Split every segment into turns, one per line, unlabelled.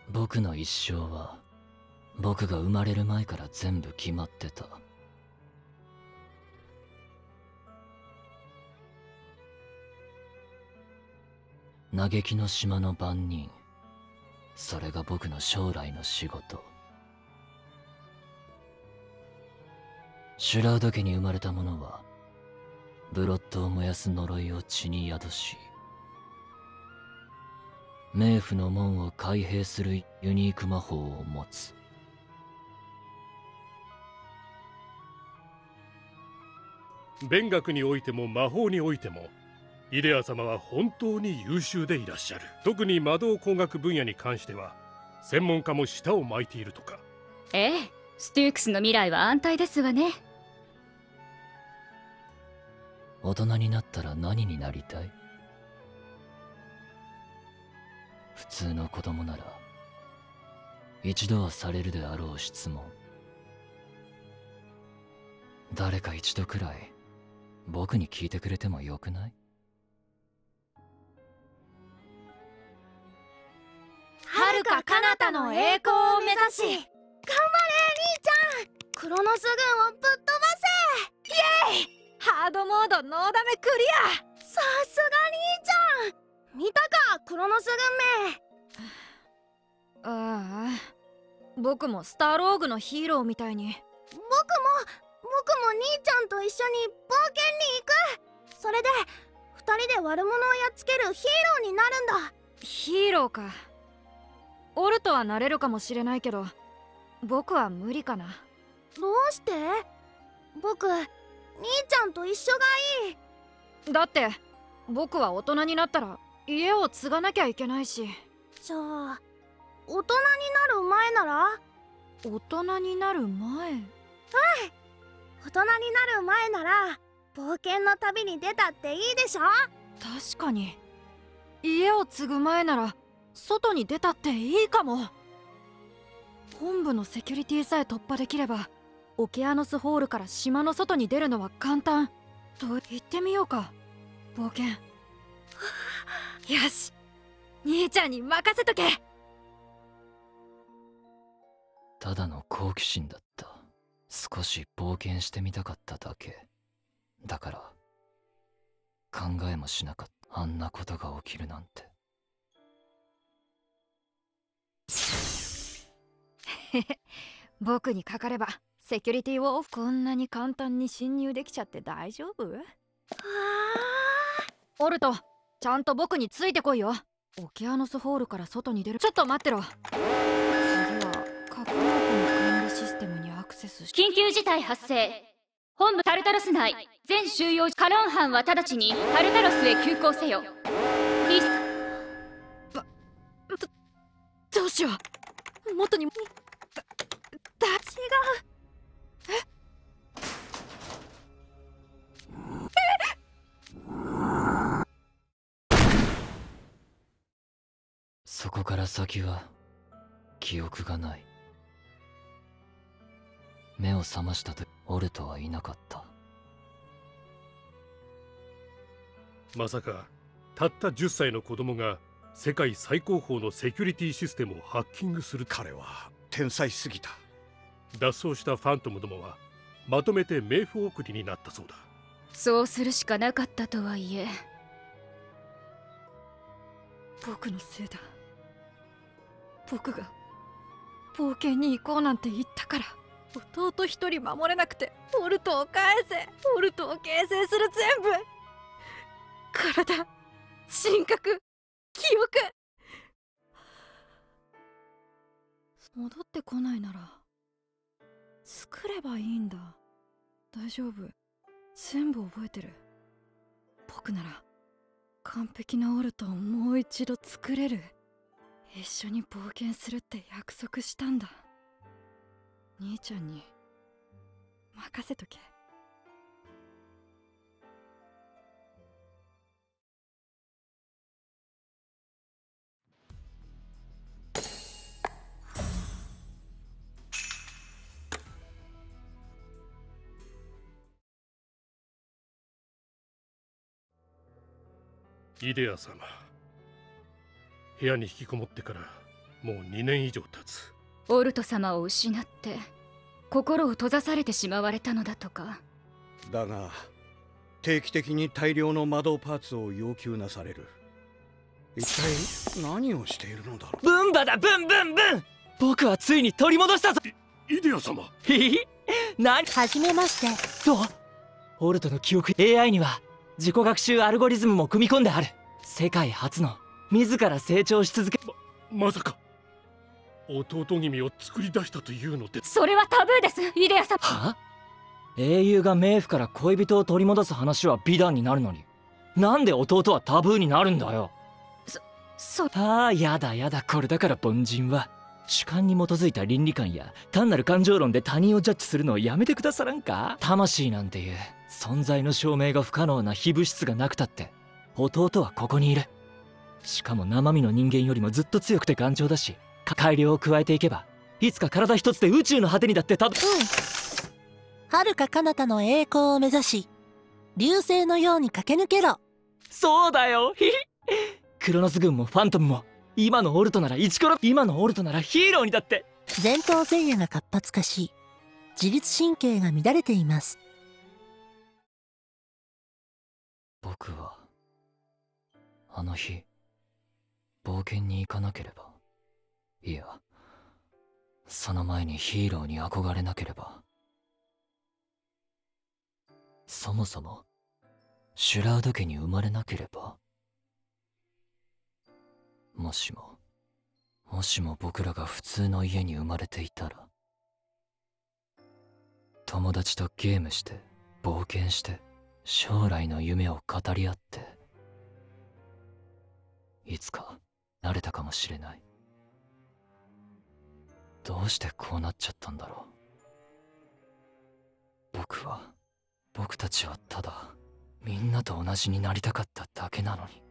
僕の一生は僕が生まれる前から全部決まってた。嘆きの島の番人、それが僕の将来の仕事。シュラウド家に生まれた者はブロッドを燃やす呪いを血に宿し、冥府の門を開閉するユニーク魔法を持つ。
勉学においても魔法においてもイデア様は本当に優秀でいらっしゃる。特に魔導工学分野に関しては専門家も舌を巻いているとか。
ええ、ステュークスの未来は安泰ですわね。
大人になったら何になりたい？普通の子供なら一度はされるであろう質問。誰か一度くらい僕に聞いてくれてもよくない？
遥か彼方の栄光を目指し、頑張れ兄ちゃん。クロノス軍をぶっ飛ばせ。イエイ。ハードモードノーダメクリア。さすが兄ちゃん。見たかクロノス軍名。
ああ、僕もスターローグのヒーローみたいに。
僕も兄ちゃんと一緒に冒険に行く。それで2人で悪者をやっつけるヒーローになるんだ。
ヒーローか。オルトはなれるかもしれないけど、僕は無理かな。
どうして？僕兄ちゃんと一緒がいい。
だって僕は大人になったら家を継がなきゃいけないし。
じゃあ大人になる前なら？
大人になる前？
大人になる前なら冒険の旅に出たっていいでしょ。
確かに家を継ぐ前なら外に出たっていいかも。本部のセキュリティさえ突破できればオケアノスホールから島の外に出るのは簡単と言ってみようか。冒険よし、兄ちゃんに任せとけ。
ただの好奇心だった。少し冒険してみたかっただけだから、考えもしなかった。あんなことが起きるなんて。
僕にかかればセキュリティをオフ。こんなに簡単に侵入できちゃって大丈夫？オルト、ちゃんと僕についてこいよ。オケアノスホールから外に出る。ちょっと待ってろ。次は核爆の管理システムにアクセスし。
緊急事態発生。本部タルタロス内全収容カロン班は直ちにタルタロスへ急行せよ。
どうしよう。元に違う。
そこから先は記憶がない。目を覚ましたとオルトはいなかった。
まさかたった10歳の子供が世界最高峰のセキュリティシステムをハッキングする。
彼は天才すぎた。
脱走したファントムどもはまとめて冥府送りになったそうだ。
そうするしかなかったとはいえ、
僕のせいだ。僕が冒険に行こうなんて言ったから弟一人守れなくて。オルトを返せ。オルトを形成する全部。体、神格、記憶。戻ってこないなら作ればいいんだ。大丈夫、全部覚えてる。僕なら完璧なオルトをもう一度作れる。一緒に冒険するって約束したんだ。兄ちゃんに任せとけ。
イデア様、部屋に引きこもってからもう2年以上経つ。
オルト様を失って心を閉ざされてしまわれたのだとか。
だが定期的に大量の魔導パーツを要求なされる。一体何をしているのだろう。
ブンバだブンブンブン。僕はついに取り戻したぞ。
イデア様。
ひひ何
はじめまして。
とオルトの記憶 AI には自己学習アルゴリズムも組み込んである。世界初の自ら成長し続け
まさか弟君を作り出したというので。
それはタブーです、イデア様。
は？英雄が冥府から恋人を取り戻す話は美談になるのに、なんで弟はタブーになるんだよ。ああ、やだやだ。これだから凡人は主観に基づいた倫理観や単なる感情論で他人をジャッジするのをやめてくださらんか。魂なんていう存在の証明が不可能な非物質がなくたって弟はここにいる。しかも生身の人間よりもずっと強くて頑丈だし、改良を加えていけばいつか体一つで宇宙の果てにだって
遥か彼方の栄光を目指し流星のように駆け抜けろ。
そうだよ。ひひクロノス軍もファントムも今のオルトなら今のオルトならヒーローにだって。
前頭前野が活発化し自律神経が乱れています。
僕はあの日冒険に行かなければ、いやその前にヒーローに憧れなければ、そもそもシュラウド家に生まれなければ、もしも僕らが普通の家に生まれていたら、友達とゲームして冒険して将来の夢を語り合って、いつかなれたかもしれない。どうしてこうなっちゃったんだろう。僕たちはただみんなと同じになりたかっただけなのに。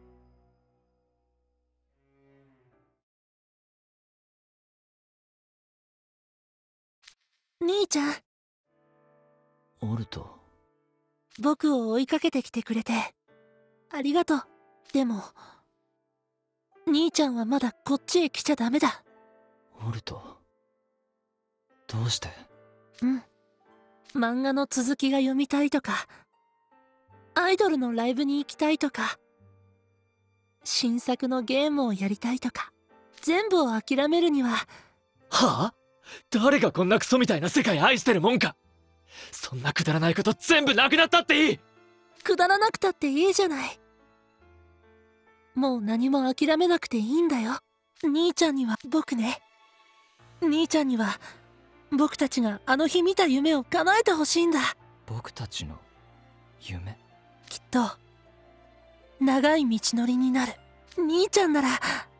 兄ちゃん、
オルト。
僕を追いかけてきてくれてありがとう。でも兄ちゃんはまだこっちへ来ちゃダメだ。
オルト、どうして？
漫画の続きが読みたいとか、アイドルのライブに行きたいとか、新作のゲームをやりたいとか、全部を諦めるには。
はあ？誰がこんなクソみたいな世界愛してるもんか。そんなくだらないこと全部なくなったっていい。
くだらなくたっていいじゃない。もう何も諦めなくていいんだよ。兄ちゃんには兄ちゃんには僕たちがあの日見た夢を叶えてほしいんだ。
僕たちの夢？
きっと長い道のりになる。兄ちゃんなら、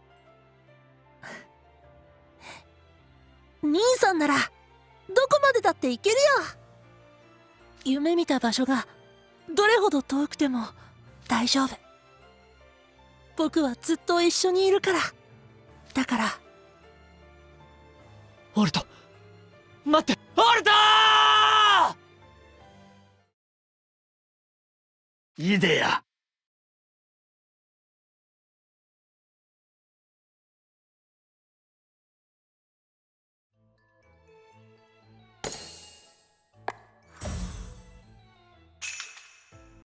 兄さんならどこまでだって行けるよ。夢見た場所がどれほど遠くても大丈夫。僕はずっと一緒にいるから。だから。
オルト、待って、オルトー！イデア、